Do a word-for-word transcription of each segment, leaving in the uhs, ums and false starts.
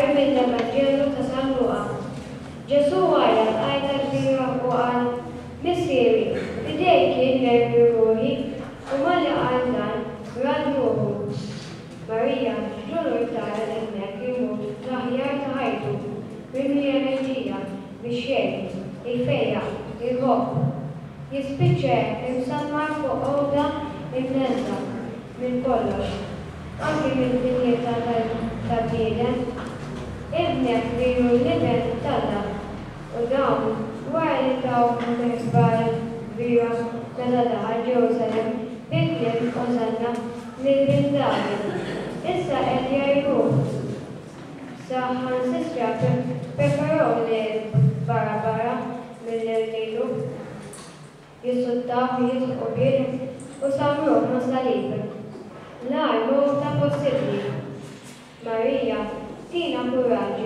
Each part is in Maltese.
ħabbar mill-Evanġelju ta' San Luqa. Ġesu għajja għajta kbira u għal missieri, fidej kien nervi ruħi u malli għal dan rad ruħu. Marija ġolur tara l-innek jimut l-aħjar ta' ħajtu minn enerġija biex jgħid, jfejja, jħobb. Jispiċċa imsammar fuq għoda imnezza minn kollox, anki minn dinjeta tal-bniedem. Ibnek lilu l-liben talla u dawn wara li daw mill-ħbar bira meta daħal Ġerusalemm biklem ożanna mill-bin David. Issa qed jgħidu sa ħansistra preparaw li barra barra mill-lilu jissuttaw jisqu bil u samruh ma' salib. L-ar mota possibbli. Marija tina kuraġġ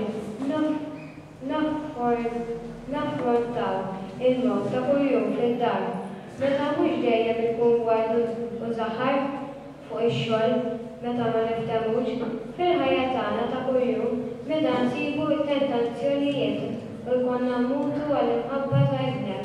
naffrontaw il-mowt ta' kuljum fid-dar. Meta mhux dejjem ikun gwardu u żaħar fuq ix-xogħol, meta ma niftemux, fil-ħajja tagħna ta' kuljum meta nsibu t-tentazzjonijiet u jkollna nmutu għall-imħabba ta' ibnek.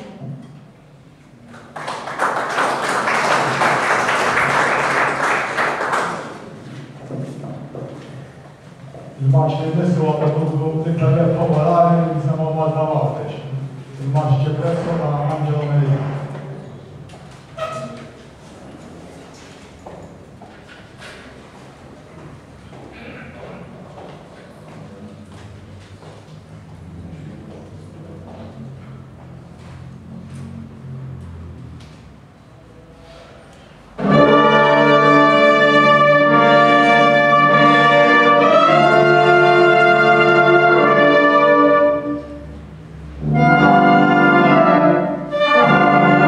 Il-maċ li nissu għabatuħu t-tikkalet popolari li jisema Malta Maltex. Il-maċ ċepresso ta' Angelo Medina. Thank you.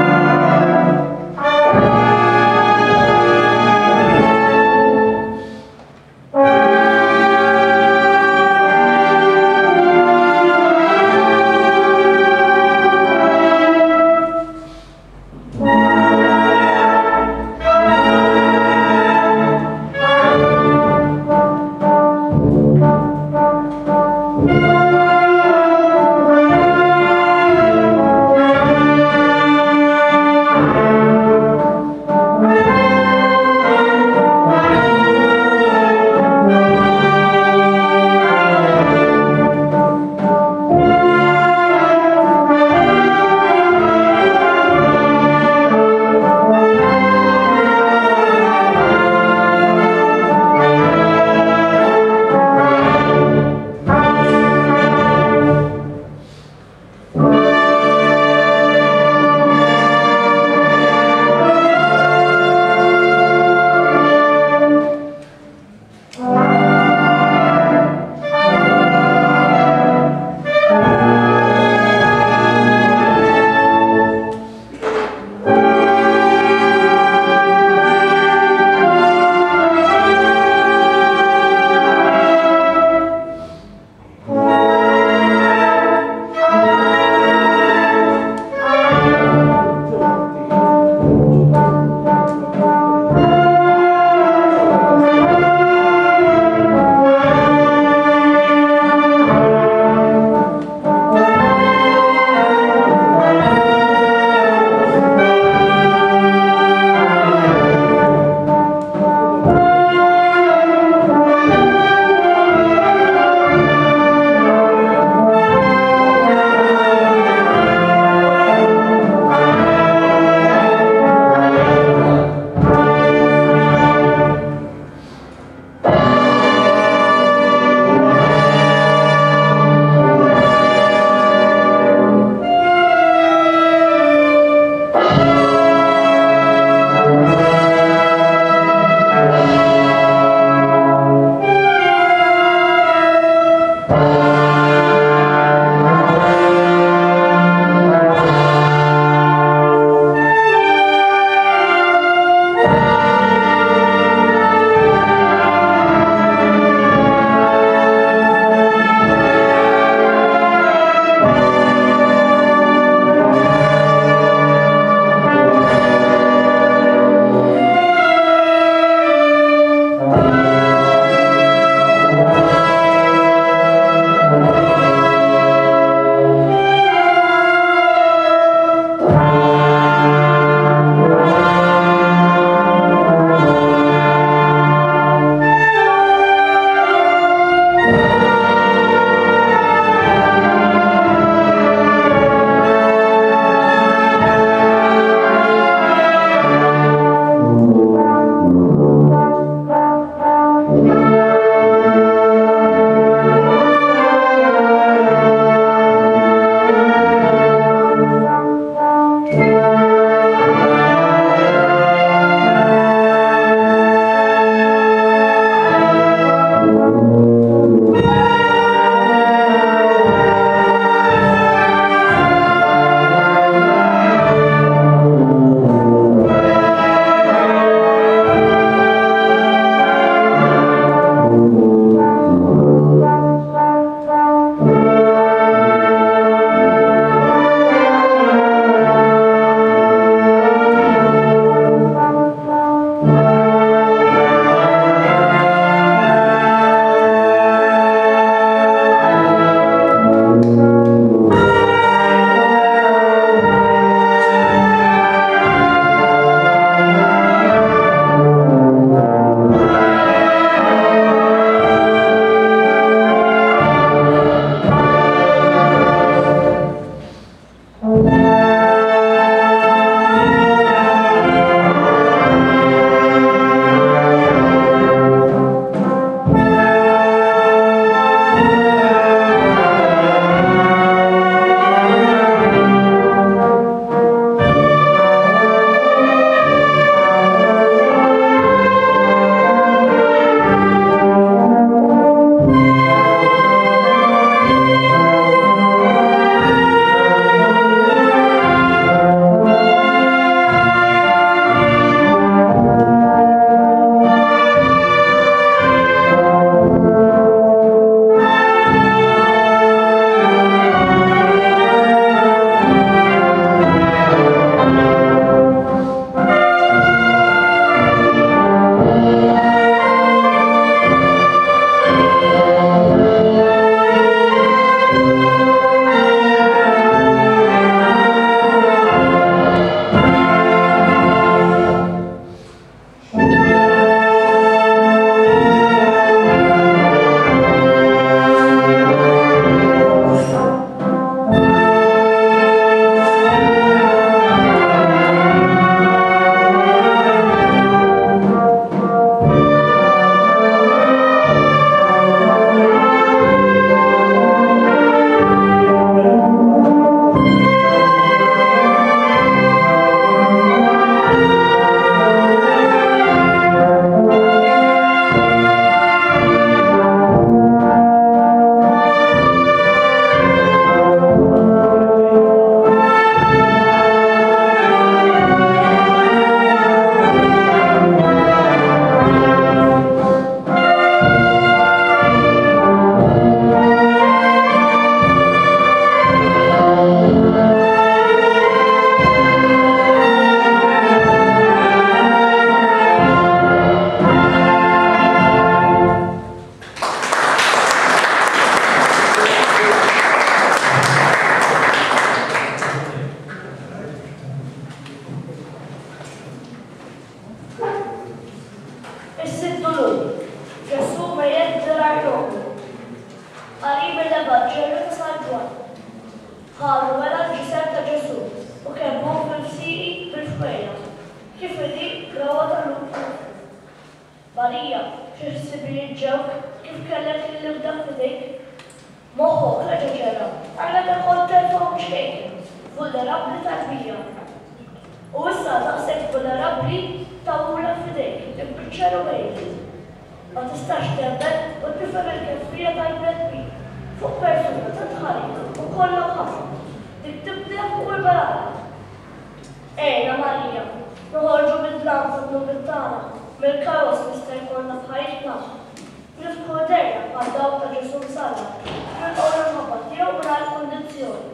qarib il-Evanġelju ta' San Ġwan. Ħarru mela l-ġisem ta' Ġesu u kemmu fil-fsiqi bil-fwejja, kif ili rawa tal-lum. Marija, xi ħsibijiet ġewk kif kellek il-libda f'idejk? Moħħok reġa' ġera, għandek iħodd telefon shaken, vulnerabbli tal-bija. U issa daqshekk vulnerabbli tawla f'idejk, imbiċċar u wejli. Ma tistax temmel u tifhem il-keffija tal-bnedmin fuq persuna ta' tħarrik u kollha ħafna, dik tibdel fuq il-barara. Ejna Marija, noħorġu mid-dlam fil-nubit tagħna, mill-karos nista' jkollna f'ħajtna. Nifħu derja bħal dawk ta' Ġesu msalla, nilqgħu l-ħabba tiegħu b'ral kundizzjoni.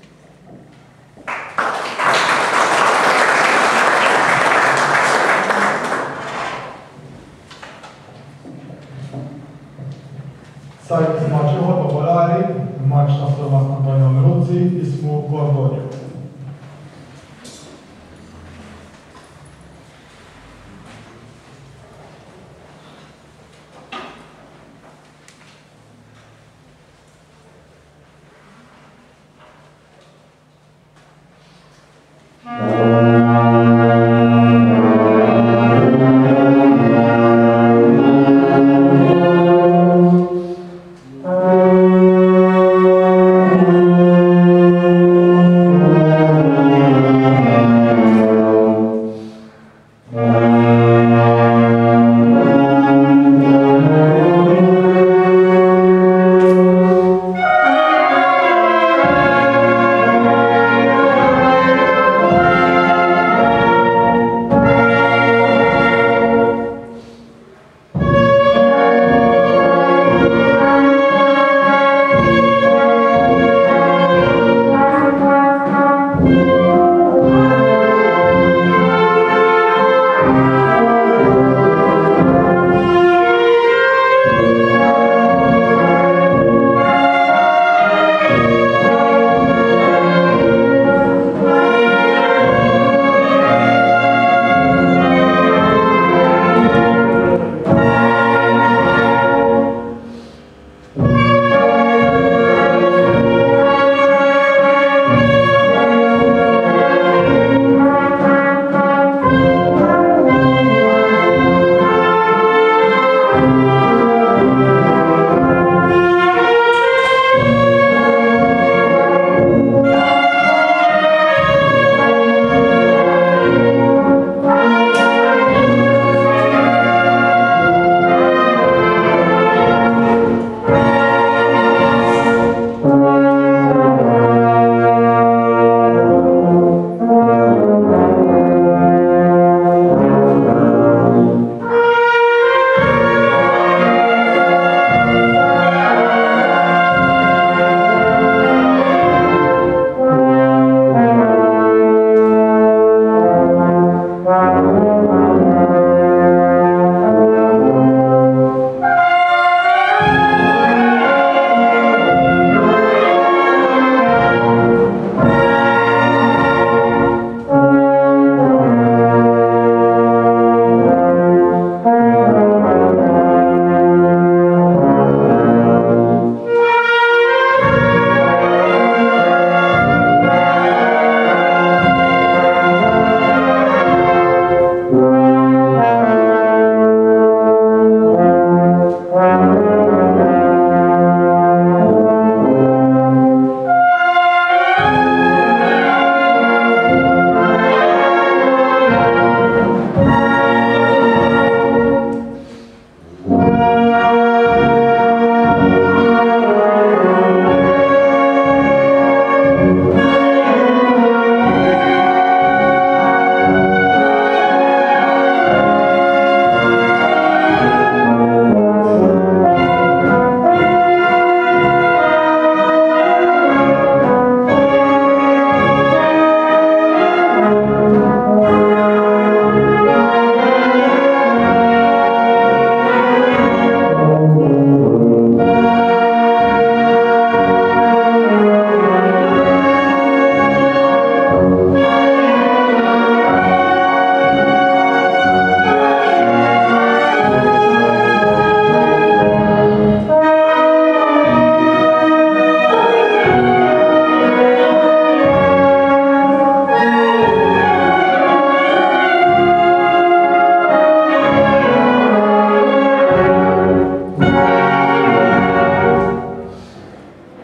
Sajt maċ ieħor popolari, maċ ta' Slovan Anton Ruzzi, ismu Gorgonio.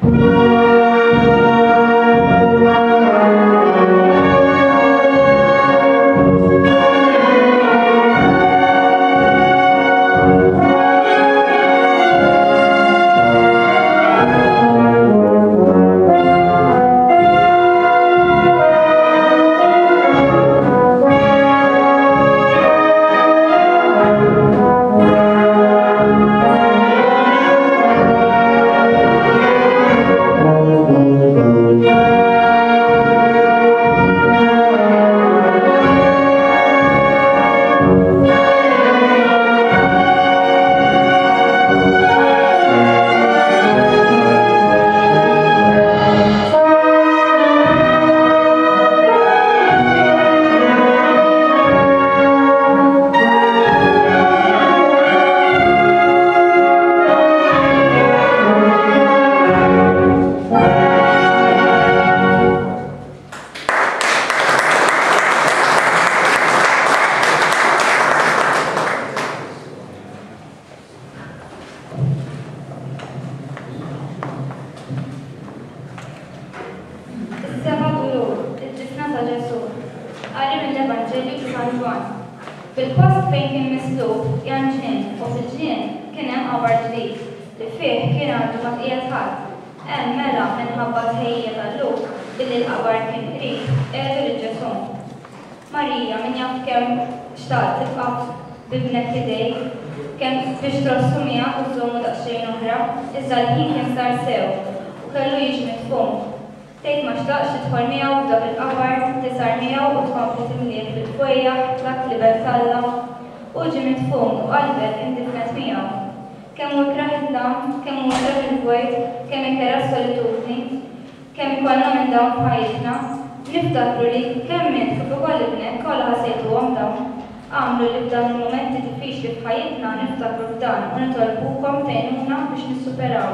Fil-post fejn kien mislub jan ġnien u fil-ġnien kien hemm qabar ġdid li fih kien għandu ma qiegħed ħadd. Hemm mela minħabba tħejjija tal-luk billi l-qabar kien qrib qiegħdu lill-ġesum. Marija min jaf kemm xtaqt tibqa' bibnek idejk, kemm biex trossu miegħek u żommu daqsxejn oħra, iżda l-ħin kien sar sew u kellu jiġi mitfhum. Tgħid ma xtaqx tidħol miegħu f'dak il-qabar, tisar miegħu u tkompli timlieh fil-fwejjaħ dak li bettalla u ġie mitfhum u qalbek indifnet miegħu. Kemm hu jkrah id-dam, kemm hu jkrah il-bwejt, kemm inkera s-solitudni, kemm ikollna minn dawn f'ħajjitna, niftakru li kemm int kif ukoll ibnek kollha ħasejtuhom dawn. Għamlu li f'dawn il-momenti diffiċli f'ħajjitna niftakru f'dan u nitolbukom tgħinuna biex nissuperaw.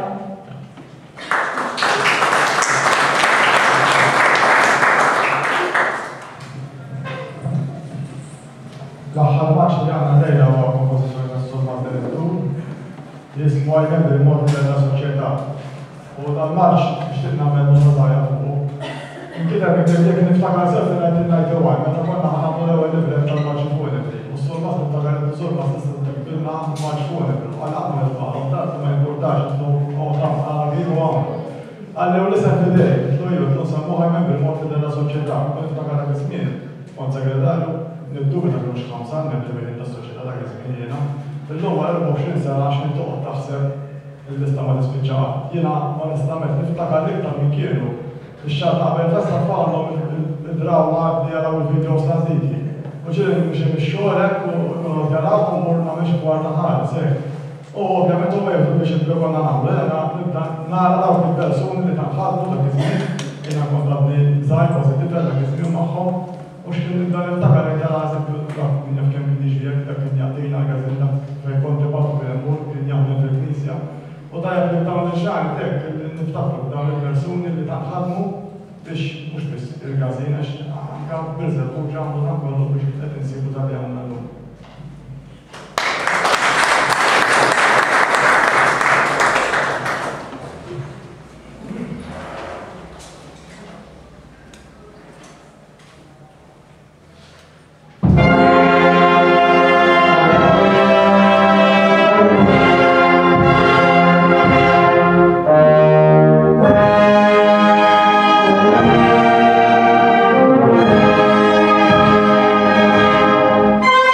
L-aħħar maċ li għandna lejla huwa kompożizzjoni tas-Sur Martellettu jismu għajkem bil-modi della-soċjetà. U dal-maċ biex nagħmel nużajja fuqu. Inkida kif jekk niftakar sew li qed ngħidu għaj, meta konna ħadmu l-ewwel libret tal-maċ funebri. U s-Sur Mas niftakar li s-Sur Mas tistaqbilna maċ funebri. Għalaqmu l-baħar, tant ma jimpurtax intlu għawtam għagħin u għamlu. Għallew li sem fidej, tlu ju, tlu semmu għajkem bil-modi della-soċjetà. Niftakar għak ismien, kont segretarju, nibdubi ta' kienux ħamsa nibdubi ta' soċjetà ta' għizmin jena. Fil-lum għal erba'xrin sena għax nintoqgħod taħseb il-lista ma nispiċċaha. Jiena ma nistament niftakar l-iktar minn kienu ix-xahar qabel festa tfagħhom id-drawma li jaraw il-videos ta' diki. U ġieli nimxi mix-xogħolek u nordjaraw u mmur nagħmel kwarta ħares hekk. U ovvjament huma jieħdu biex il-konna nagħmlu, jiena nibda nara dawk il-persuni li tanħadmu dak iż-żmien, jiena kont għadni żgħir pożittiv dak iż-żmien magħhom. U xkien nibda niftakar jekk jara eżempju dak minn jaf kemm kienx jekk dak kien jagħtina l-gażetta fejn kont nibgħatu fil-mur kien jaħdem fil-Knisja. U tajjeb li dawn ix-xahar hekk niftakru dawn il-persuni li tanħadmu biex mhux biss il-gażina anke Birżebbuġa u dan kollu biex qed insibu dak li għandna llum. Thank you.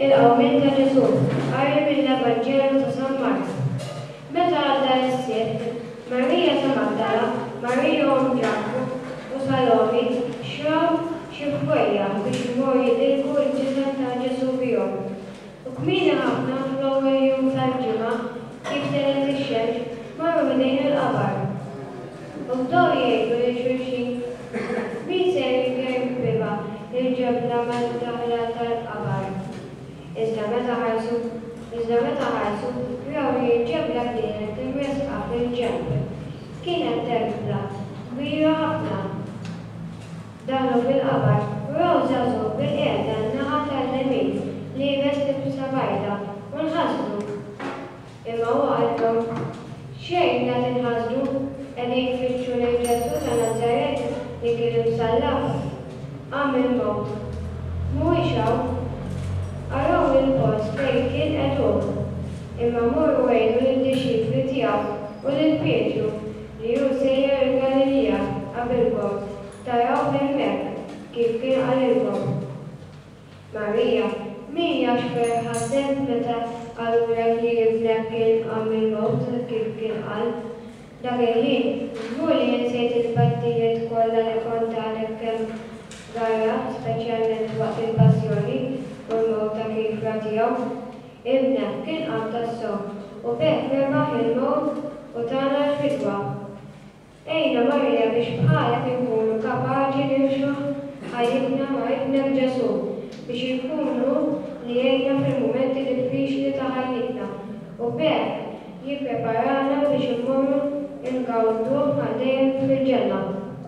il-qawmin ta' Ġesu, qari mill-Evanġelu ta' San Mark. Meta għadda l-sibt, Marija ta' Magdala, Marija om Ġakku u Salomi xraw xi ħwejja biex imorru jidilku l-ġisem ta' Ġesu bihom. U kmieni ħafna fl-ewwel jum tal-ġimgħa kif telet ix-xemx marru ħdejn il-qabar. U bdew jgħidu lil xulxin min se jirbiba il-ġebla mal-daħla tal-qabar. Iżda meta ħarsu Iżda meta ħarsu, raw li l-ġebla kienet imresqa fil-ġemp. Kienet terbla, kbira ħafna. Daħlu fil-qabar, u raw żagħżugħ bil-qiegħda n-naħa tal-lemin li jbes libsa bajda u nħasslu. Imma huwa għalhom xejn la tinħasslu qegħdin jfittxu lil Ġesu ta' Nażaret li kien imsallaf. Għamel mowt. Mhuwiex hawn. Araw il-post fejn kien qed imma morru għajdu lil-disċipli tiegħu u lil Pietru li hu sejjer il-Galea qabilkom taraw hemmhekk kif kien qalilkom. Marija, min jaf ħaseb meta qalulek li ibnek kien qam il-mowt kif kien qal. Dak il-ħin, żgur li insejt il-battijiet kollha li kont għalek kemm garra, speċjalment waqt il-passjoni u l-mowt kif tiegħu. Ibnek kien qam tas-sew u bekk rebaħ il-mowt u tagħna l-fidwa. Ejna Marja biex bħalek inkunu kapaċi nimxu ħajjitna ma' ibnek Ġesu biex inkunu li jgħinna fil-mumenti diffiċli ta' ħajjitna u bekk jippreparana biex immorru nkawduh għal dejjem fil-ġenna.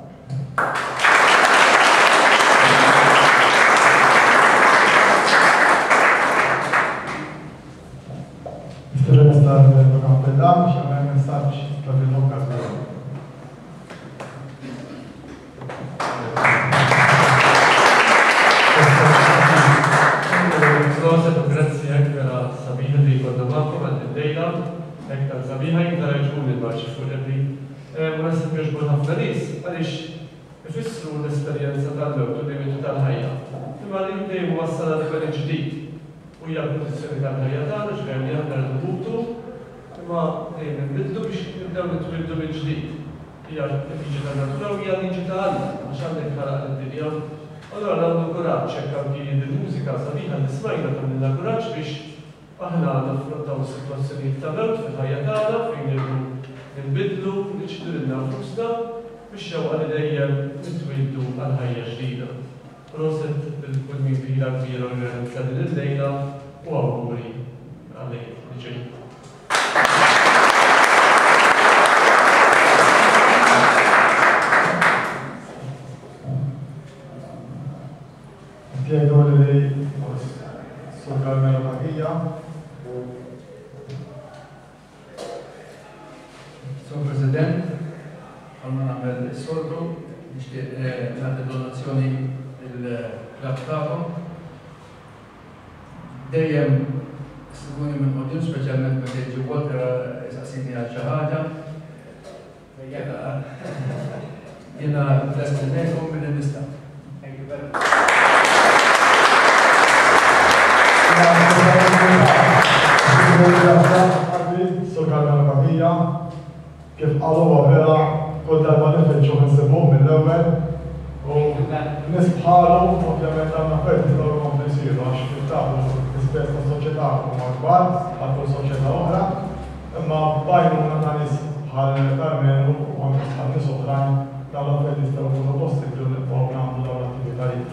Cappellan, xamel messaġġ ta' bil-okkażjoni. Proset u grazzi għekvera sabiħa li kodna maħkom għand id-dejla, ektar sabiħa jiktar ġun il-marċi fuq l-ebri. Ma nasib biex ħafna nis, għalix ifissru l-esperienza tal-mewt u limitu tal-ħajja. Imma li dejjem wassal għal ġdid u hija l-kondizjoni tal-ħajja tagħna ġbir li aħna rridu imma dejjem nbidlu biex nibdew nitwildu minn ġdid. Hija liġi tan-natura u hija liġi ta' Alla għax għandek ħaraq id-dinja. Allora nagħmlu kuraġġ hekk anki il-mużika sabiħa li smajna tagħmilna kuraġġ biex aħna naffrontaw sitwazzjonijiet ta' mewt fil-ħajja tagħna fejn irridu nbidlu niġbdu lilna nfusna biex xewqa li dejjem nitwildu għal ħajja ġdida. Proset bil-kulmin kbira kbira organizza din il-lejla u awguri għalej li ġej. Jgħidu li s-sorga l-melodija. Sur President, għalma nagħmel is-sordu, nixtieq nagħti donazzjoni il-klab tagħhom. Dejjem s-siguni minn qudiem, speċjalment meta jiġi Walter isaqsini għal xi ħaġa. Jiena lest ngħidhom mill-nista'. Thank you very much. Kif għalu vera kol darba nifetxu nsibuh mill-ewwel u nisbħalu ovvjament għandna ferti l-għu għom nisiru għax kif taħlu l-ispess ta' soċjetà huma kbar għal kull soċjetà oħra imma bajnu għandna nies bħal Carmen u bħal nies oħrajn dawn l-affarijiet jistgħu jkunu possibbli nibqgħu nagħmlu dawn l-attivitajiet.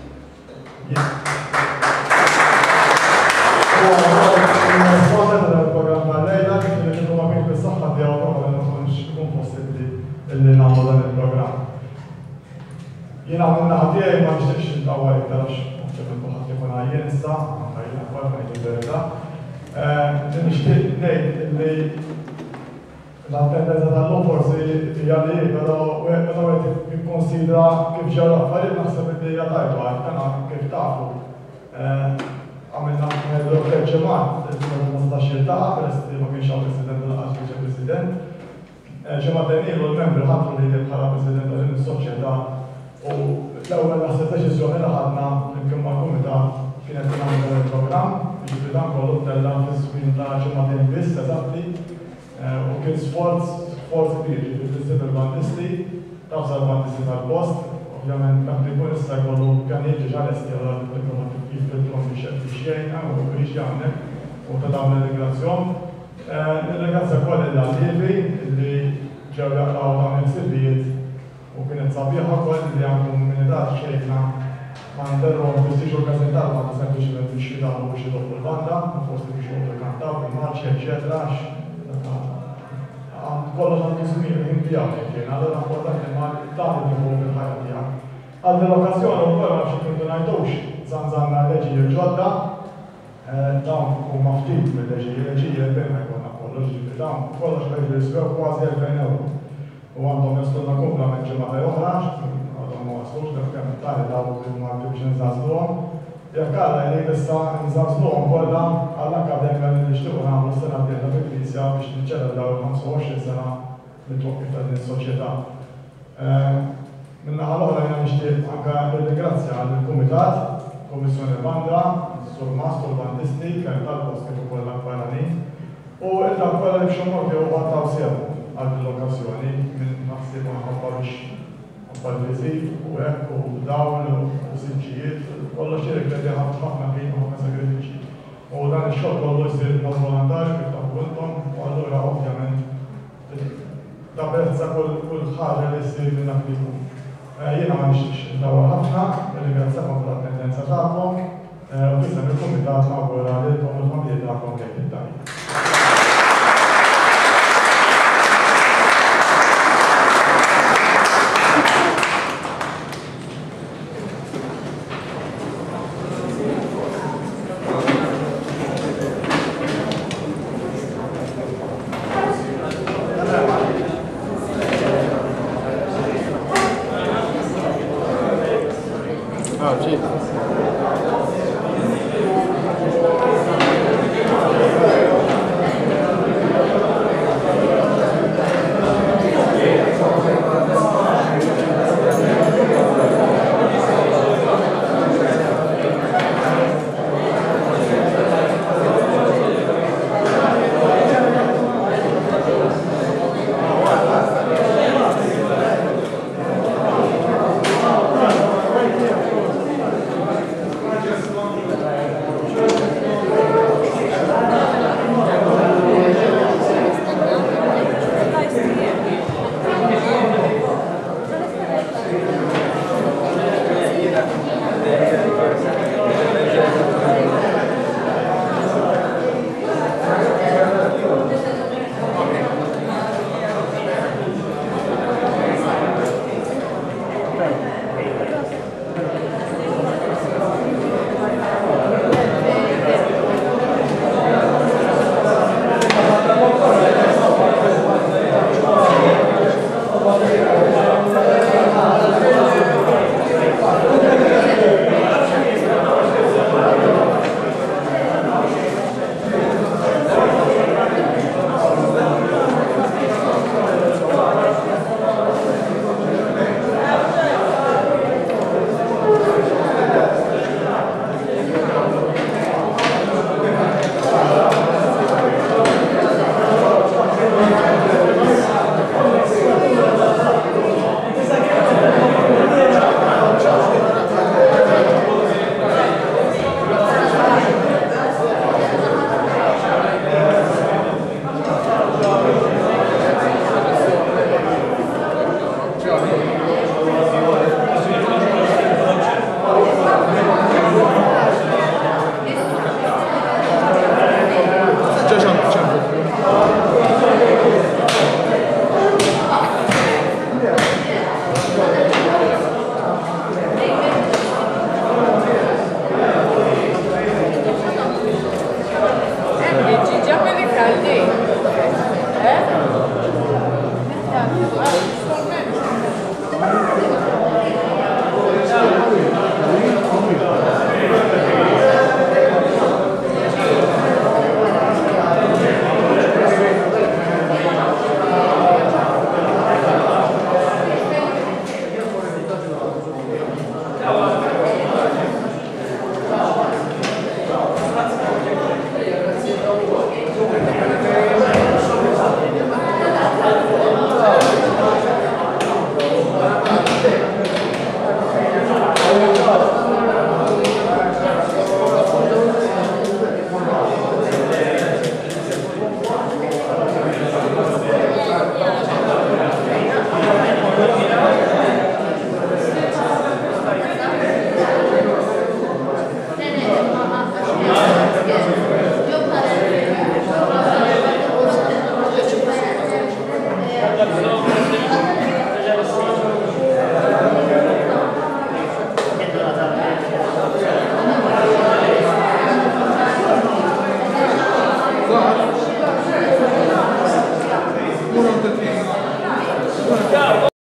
Il-responsa tal-programm tal-lejla kif li kienu ma' kif bis-saħħa tiegħu probabli ma kienx ikun possibbli illi nagħmlu dan il-programm. Jiena minn naħa tiegħi ma nixtieqx intawwa iktar għax ovvjament ħadd ikun għajjien issa, anke jien ukoll ngħid il-verità. Nixtieq ngħid li l-attendenza tal-lum forsi hija li però meta wieħed jikkonsidra kif ġew l-affarijiet naħseb li hija tajba għandna kif tafu. Għamilna l-ġemat, il-nistax jiltaqa, peress li ma kienx għal president l-għax biex president. Ġemat denilu l-membri ħatru li bħala president għal is-soċjetà u l-ewwel naħseb deċiżjoni li ħadna flimkien mal-kumitat kienet nagħmlu il-programm, jiġifieri dan kollu tella fis-żmien ta' ġimgħatejn biss eżatti, u kien sforz sforz kbir, jiġifieri il-bandisti, tafsa l-bandisti tal-post, ovvjament dak li jkun issa jkollu pjanijiet diġà lesti għal kif fil-trom biex jgħinna u biex jagħmel u ta' dawn l-immigrazzjon. Nirringrazzja wkoll il-allievi li ġew jaqraw dawn il-sibijiet u kienet sabiħa wkoll li għandhom komunità xejna ma nderhom biex jiġu ppreżentaw ma sempliċement biex jidagħmlu biex jidħlu l-banda, forsi biex jgħidu kantaw bil-marċi, eċetera. Kollox għandu żmien ħin tiegħu kien, allura importanti ma tagħmel tieħu fil-ħajja tiegħek. Għal dil-okkażjoni wkoll ma xi kuntu ngħidux żanżanna leġi ġodda, dawn huma ftit mill-leġi, leġi l-bejn jkollna kollox, ġifieri dawn kollox qed jiswew kważi elfejn euro. U għandhom jaslulna kumplament ġimgħa oħra, għadhom ma waslux dak kemm tali dawn il-marti biex nżażluhom. Jekk alla jrid issa nżażluhom kollha għall-akkademja li nixtiequ nagħmlu s-sena d-dieħla fil-Knisja biex niċċelebraw il-ħamsa u għoxrin sena mit-twaqqif ta' din is-soċjetà. Min-naħa l-oħra jiena nixtieq anke nirringrazzja lill-Kumitat, Kummissjoni Banda, sur Mastru Bandisti, kemm tal-post kif ukoll barranin, u dak kollha li b'xi mod jew għattaw sew għal l-okkażjoni minn naħseb ħabba biex ħabba-l-viżit u hekk u dawn u siġġijiet, kollox jirrikjedi ħafna ħin u ħafna sagrifiċċji. U dan ix-xogħol kollu jsir b'mod volontarju kif tafu intom, u allura ovvjament tapprezza kull ħaġa li ssir minn dak li jkun. Jiena ma nixtieqx ndawwar ħafna, nirringrazzjakom tal-attendenza tagħkom, u fisem il-Kumitat nawgura lilkom u l-familji tagħkom kif it-tajjeb. Oh, gee. Uno,